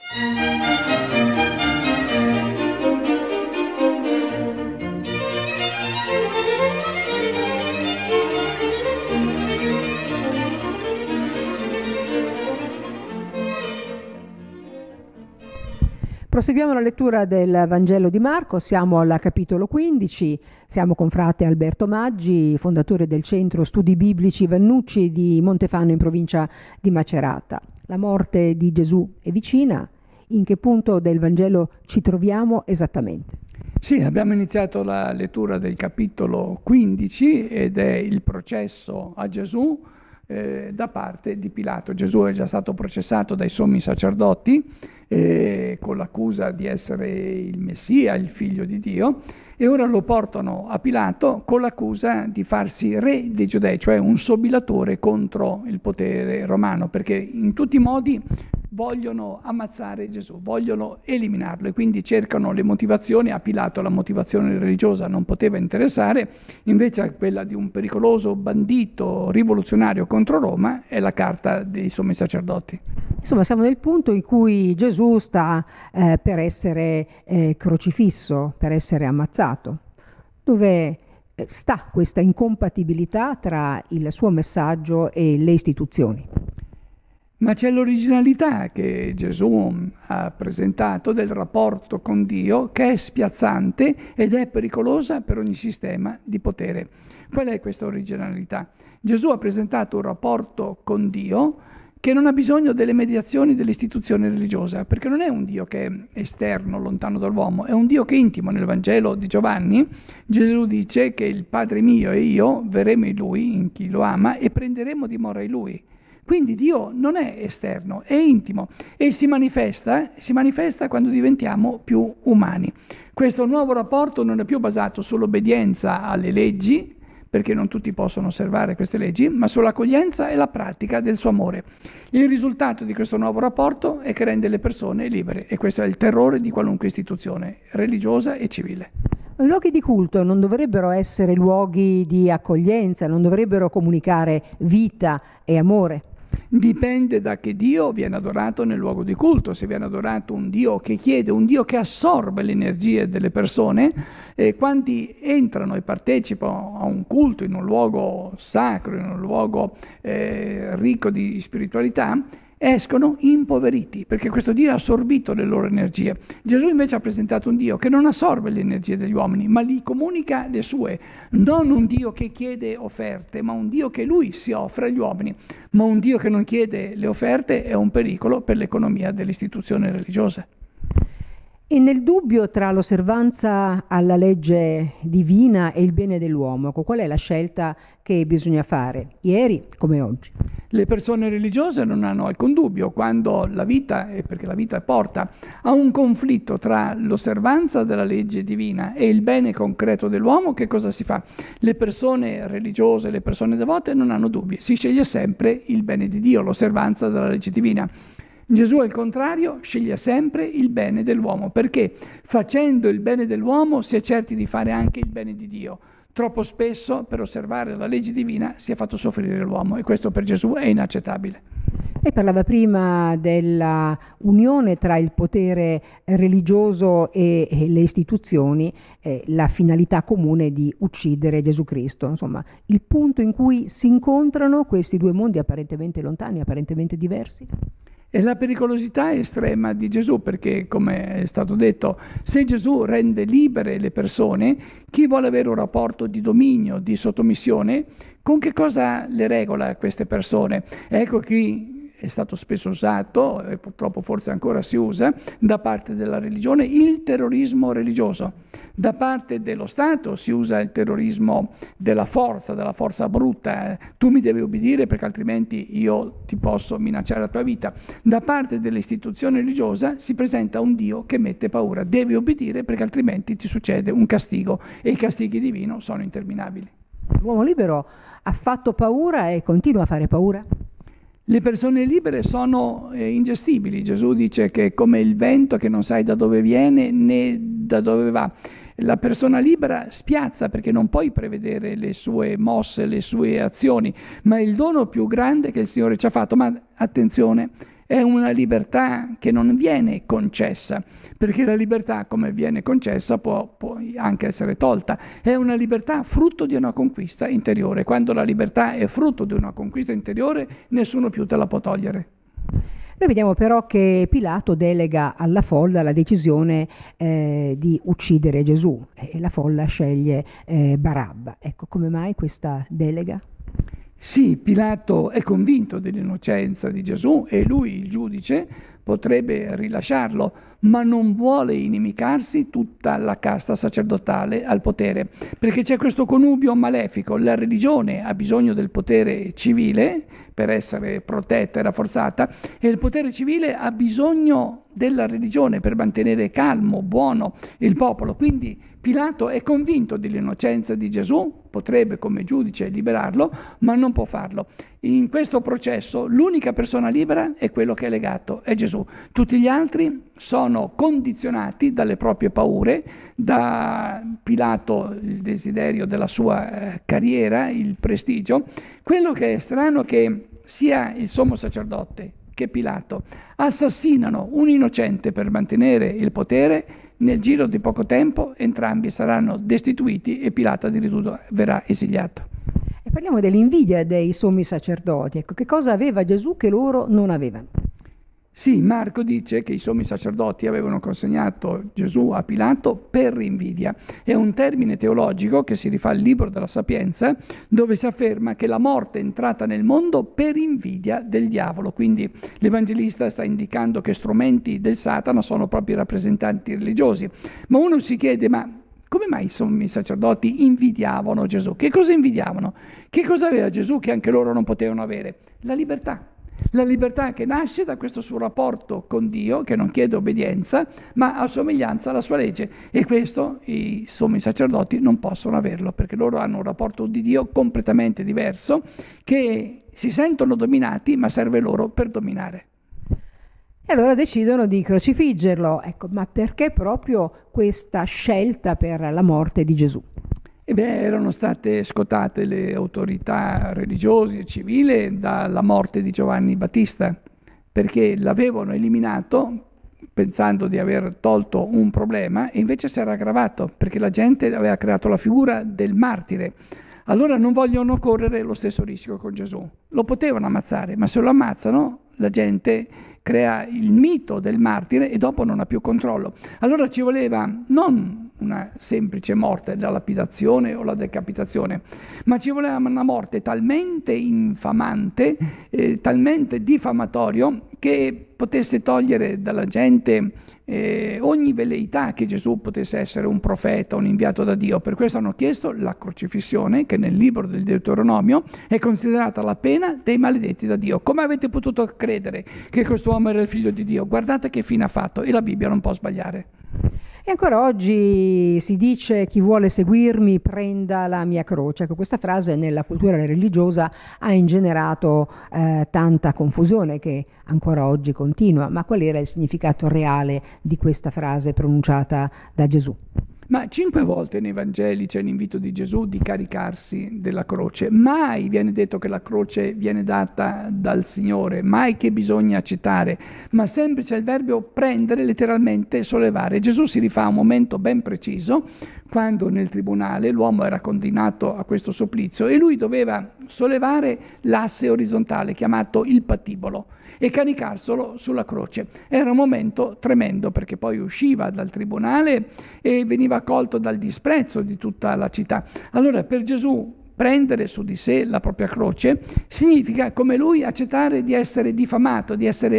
Proseguiamo la lettura del Vangelo di Marco, siamo al capitolo 15, siamo con frate Alberto Maggi, fondatore del Centro Studi Biblici Vannucci di Montefano in provincia di Macerata. La morte di Gesù è vicina, in che punto del Vangelo ci troviamo esattamente? Sì, abbiamo iniziato la lettura del capitolo 15 ed è il processo a Gesù da parte di Pilato. Gesù è già stato processato dai sommi sacerdoti con l'accusa di essere il Messia, il figlio di Dio, e ora lo portano a Pilato con l'accusa di farsi re dei Giudei, cioè un sobilatore contro il potere romano, perché in tutti i modi vogliono ammazzare Gesù, vogliono eliminarlo e quindi cercano le motivazioni. A Pilato la motivazione religiosa non poteva interessare, invece quella di un pericoloso bandito rivoluzionario contro Roma è la carta dei sommi sacerdoti. Insomma, siamo nel punto in cui Gesù sta per essere crocifisso, per essere ammazzato. Dove sta questa incompatibilità tra il suo messaggio e le istituzioni? Ma c'è l'originalità che Gesù ha presentato del rapporto con Dio, che è spiazzante ed è pericolosa per ogni sistema di potere. Qual è questa originalità? Gesù ha presentato un rapporto con Dio che non ha bisogno delle mediazioni dell'istituzione religiosa, perché non è un Dio che è esterno, lontano dall'uomo, è un Dio che è intimo. Nel Vangelo di Giovanni Gesù dice che il Padre mio e io verremo in Lui, in chi lo ama, e prenderemo dimora in Lui. Quindi Dio non è esterno, è intimo e si manifesta quando diventiamo più umani. Questo nuovo rapporto non è più basato sull'obbedienza alle leggi, perché non tutti possono osservare queste leggi, ma sull'accoglienza e la pratica del suo amore. Il risultato di questo nuovo rapporto è che rende le persone libere, e questo è il terrore di qualunque istituzione religiosa e civile. I luoghi di culto non dovrebbero essere luoghi di accoglienza, non dovrebbero comunicare vita e amore? Dipende da che Dio viene adorato nel luogo di culto. Se viene adorato un Dio che chiede, un Dio che assorbe le energie delle persone, quanti entrano e partecipano a un culto in un luogo sacro, in un luogo ricco di spiritualità, escono impoveriti, perché questo Dio ha assorbito le loro energie. Gesù invece ha presentato un Dio che non assorbe le energie degli uomini, ma li comunica le sue. Non un Dio che chiede offerte, ma un Dio che Lui si offre agli uomini. Ma un Dio che non chiede le offerte è un pericolo per l'economia dell'istituzione religiosa. E nel dubbio tra l'osservanza alla legge divina e il bene dell'uomo, qual è la scelta che bisogna fare, ieri come oggi? Le persone religiose non hanno alcun dubbio quando la vita, perché la vita porta a un conflitto tra l'osservanza della legge divina e il bene concreto dell'uomo. Che cosa si fa? Le persone religiose, le persone devote non hanno dubbi, si sceglie sempre il bene di Dio, l'osservanza della legge divina. Gesù, al contrario, sceglie sempre il bene dell'uomo, perché facendo il bene dell'uomo si è certi di fare anche il bene di Dio. Troppo spesso, per osservare la legge divina, si è fatto soffrire l'uomo, e questo per Gesù è inaccettabile. Lei parlava prima della unione tra il potere religioso e le istituzioni, la finalità comune di uccidere Gesù Cristo. Insomma, il punto in cui si incontrano questi due mondi apparentemente lontani, apparentemente diversi. E la pericolosità estrema di Gesù, perché, come è stato detto, se Gesù rende libere le persone, chi vuole avere un rapporto di dominio, di sottomissione, con che cosa le regola queste persone? Ecco chi è stato spesso usato, e purtroppo forse ancora si usa, da parte della religione, il terrorismo religioso. Da parte dello Stato si usa il terrorismo della forza brutta. Tu mi devi obbedire perché altrimenti io ti posso minacciare la tua vita. Da parte dell'istituzione religiosa si presenta un Dio che mette paura. Devi obbedire perché altrimenti ti succede un castigo, e i castighi divini sono interminabili. L'uomo libero ha fatto paura e continua a fare paura? Le persone libere sono ingestibili. Gesù dice che è come il vento che non sai da dove viene né da dove va. La persona libera spiazza perché non puoi prevedere le sue mosse, le sue azioni, ma è il dono più grande che il Signore ci ha fatto. Ma attenzione, è una libertà che non viene concessa, perché la libertà, come viene concessa, può anche essere tolta. È una libertà frutto di una conquista interiore. Quando la libertà è frutto di una conquista interiore, nessuno più te la può togliere. Noi vediamo però che Pilato delega alla folla la decisione di uccidere Gesù e la folla sceglie Barabba. Ecco, come mai questa delega? Sì, Pilato è convinto dell'innocenza di Gesù e lui, il giudice, potrebbe rilasciarlo, ma non vuole inimicarsi tutta la casta sacerdotale al potere, perché c'è questo connubio malefico. La religione ha bisogno del potere civile per essere protetta e rafforzata, e il potere civile ha bisogno della religione per mantenere calmo, buono il popolo. Quindi Pilato è convinto dell'innocenza di Gesù, potrebbe come giudice liberarlo, ma non può farlo. In questo processo l'unica persona libera è quello che è legato, è Gesù. Tutti gli altri sono condizionati dalle proprie paure, da Pilato il desiderio della sua carriera, il prestigio. Quello che è strano è che sia il sommo sacerdote che Pilato assassinano un innocente per mantenere il potere. Nel giro di poco tempo entrambi saranno destituiti e Pilato addirittura verrà esiliato. E parliamo dell'invidia dei sommi sacerdoti. Ecco, che cosa aveva Gesù che loro non avevano? Sì, Marco dice che i sommi sacerdoti avevano consegnato Gesù a Pilato per invidia. È un termine teologico che si rifà al libro della Sapienza, dove si afferma che la morte è entrata nel mondo per invidia del diavolo. Quindi l'Evangelista sta indicando che strumenti del Satana sono proprio i rappresentanti religiosi. Ma uno si chiede, ma come mai i sommi sacerdoti invidiavano Gesù? Che cosa invidiavano? Che cosa aveva Gesù che anche loro non potevano avere? La libertà. La libertà che nasce da questo suo rapporto con Dio, che non chiede obbedienza, ma ha somiglianza alla sua legge. E questo i sommi sacerdoti non possono averlo, perché loro hanno un rapporto di Dio completamente diverso, che si sentono dominati, ma serve loro per dominare. E allora decidono di crocifiggerlo. Ecco, ma perché proprio questa scelta per la morte di Gesù? Erano state scotate le autorità religiose e civili dalla morte di Giovanni Battista, perché l'avevano eliminato pensando di aver tolto un problema, e invece si era aggravato, perché la gente aveva creato la figura del martire. Allora non vogliono correre lo stesso rischio con Gesù. Lo potevano ammazzare, ma se lo ammazzano la gente crea il mito del martire e dopo non ha più controllo. Allora ci voleva non una semplice morte, la lapidazione o la decapitazione, ma ci voleva una morte talmente infamante, talmente diffamatorio, che potesse togliere dalla gente ogni velleità che Gesù potesse essere un profeta, un inviato da Dio. Per questo hanno chiesto la crocifissione, che nel libro del Deuteronomio è considerata la pena dei maledetti da Dio. Come avete potuto credere che quest'uomo era il figlio di Dio? Guardate che fine ha fatto, e la Bibbia non può sbagliare. E ancora oggi si dice: chi vuole seguirmi prenda la mia croce. Ecco, questa frase nella cultura religiosa ha ingenerato tanta confusione, che ancora oggi continua. Ma qual era il significato reale di questa frase pronunciata da Gesù? Ma 5 volte nei Vangeli c'è l'invito di Gesù di caricarsi della croce. Mai viene detto che la croce viene data dal Signore, mai che bisogna accettare, ma sempre c'è il verbo prendere, letteralmente sollevare. Gesù si rifà a un momento ben preciso, quando nel tribunale l'uomo era condannato a questo supplizio e lui doveva sollevare l'asse orizzontale, chiamato il patibolo, e caricarselo sulla croce. Era un momento tremendo, perché poi usciva dal tribunale e veniva accolto dal disprezzo di tutta la città. Allora per Gesù prendere su di sé la propria croce significa, come lui, accettare di essere diffamato,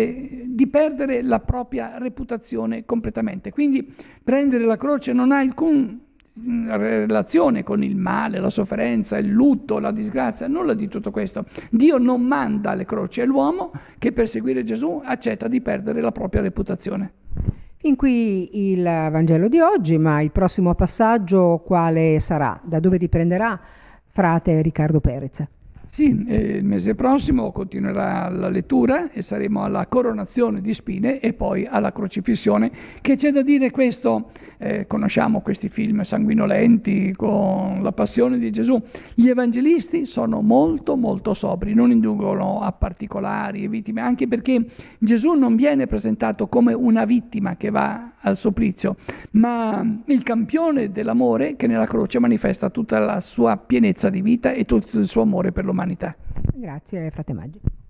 di perdere la propria reputazione completamente. Quindi prendere la croce non ha alcun relazione con il male, la sofferenza, il lutto, la disgrazia, nulla di tutto questo. Dio non manda le croci, è l'uomo che per seguire Gesù accetta di perdere la propria reputazione. Fin qui il Vangelo di oggi, ma il prossimo passaggio quale sarà? Da dove riprenderà frate Riccardo Perez? Sì, il mese prossimo continuerà la lettura e saremo alla coronazione di spine e poi alla crocifissione. Che c'è da dire questo? Conosciamo questi film sanguinolenti con la passione di Gesù. Gli evangelisti sono molto molto sobri, non inducono a particolari e vittime, anche perché Gesù non viene presentato come una vittima che va al supplizio, ma il campione dell'amore che nella croce manifesta tutta la sua pienezza di vita e tutto il suo amore per l'umanità. Grazie, frate Maggi.